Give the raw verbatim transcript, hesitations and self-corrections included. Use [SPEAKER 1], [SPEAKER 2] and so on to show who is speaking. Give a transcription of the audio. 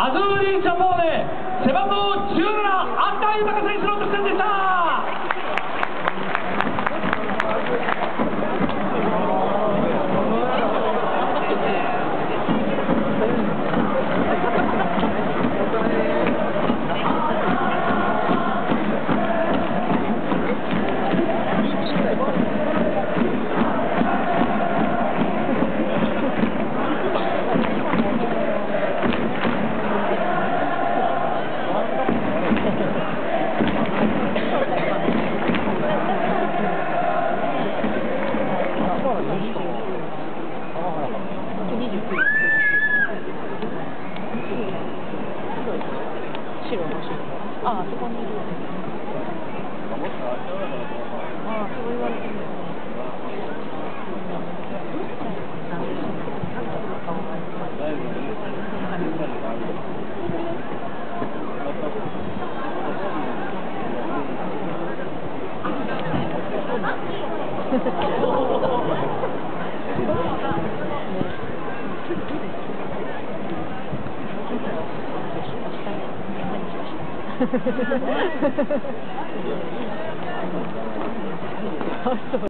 [SPEAKER 1] アズーリージャポーネ背番号じゅうなな安田豊選手の得点でした。
[SPEAKER 2] ああ、そこにいる。ああ、そう言われてる。あ、そう。